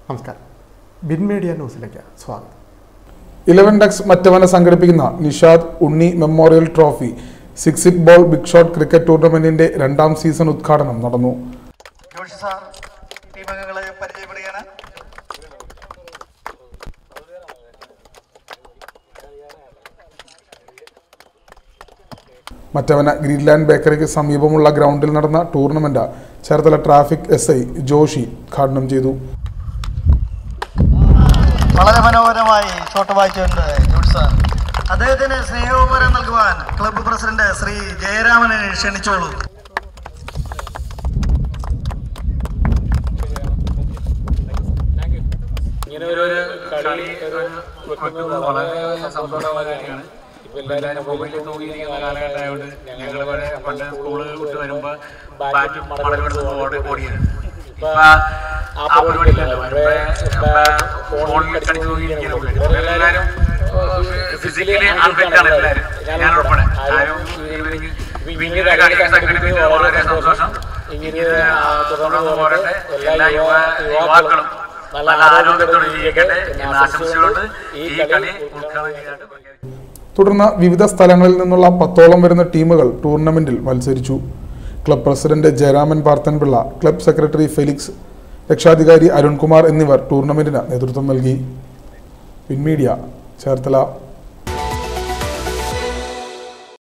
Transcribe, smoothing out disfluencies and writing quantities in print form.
നമസ്കാരം. Bin media ന്യൂസിലേക്ക് സ്വാഗതം. 11X മറ്റവന സംഘടിപ്പിക്കുന്ന Nishad Unni memorial trophy 6 ball big shot cricket ടൂർണമെന്റിന്റെ 2ാം സീസൺ ഉദ്ഘാടനം നടന്നു. മറ്റവന ഗ്രീൻലാൻഡ് ബേക്കറിക്ക് സമീപമുള്ള ഗ്രൗണ്ടിൽ നടന്ന tournament Cherthala traffic SI Joshi ഉദ്ഘാടനം ചെയ്തു. വളരെ മനോഹരമായി ഷോട്ട് വായിച്ചിട്ടുണ്ട് ജോഷി സാർ. അദ്ദേഹത്തിന് സ്നേഹോപരം നൽകുവാൻ ക്ലബ്ബ് പ്രസിഡന്റ് ശ്രീ ജയരാമനെ ക്ഷണിച്ചോളൂ. ഇങ്ങനെ ഒരു കളി വളരെ സന്തോഷകരമാണ്. ഇപ്പൊ എല്ലാവരും മൊബൈലിൽ തൂങ്ങിയിരിക്കുന്ന കാലഘട്ടമായതുകൊണ്ട് ഞങ്ങൾ പണ്ട് സ്കൂള് വിട്ട് വരുമ്പോൾ ബാറ്റും മടലെടുത്ത് ഓടിയാണ്. ഇപ്പൊ ആ പരിപാടിയില്ലല്ലോ. ഫോണിൽ കടിച്ചു തൂങ്ങിയിരിക്കുകയാണ്. എല്ലാവരും ഫിസിക്കലി അൺഫിറ്റാണ് എല്ലാവരും, ഞാൻ ഉൾപ്പെടെ. ഇങ്ങനെ സംഘടിപ്പിച്ചത് വളരെ സന്തോഷം. ഇങ്ങനെ തുടർന്ന് പോരട്ടെ. എല്ലാ യുവാക്കളും നല്ല ആരോഗ്യത്തോടെ ഇരിക്കട്ടെ എന്ന് ആശംസിച്ചുകൊണ്ട് ഈ കളി ഉദ്ഘാടനം ചെയ്യാനായിട്ട്. തുടർന്ന് വിവിധ സ്ഥലങ്ങളിൽ നിന്നുള്ള 10ഓളം വരുന്ന ടീമുകൾ ടൂർണമെന്റിൽ മത്സരിച്ചു. Club president Jayaraman Parthanpillai, club secretary Felix, രക്ഷാധികാരി അരുൺകുമാർ എന്നിവർ ടൂർണമെന്റിന് നേതൃത്വം നൽകി. ബിൻ മീഡിയ ചേർത്തല.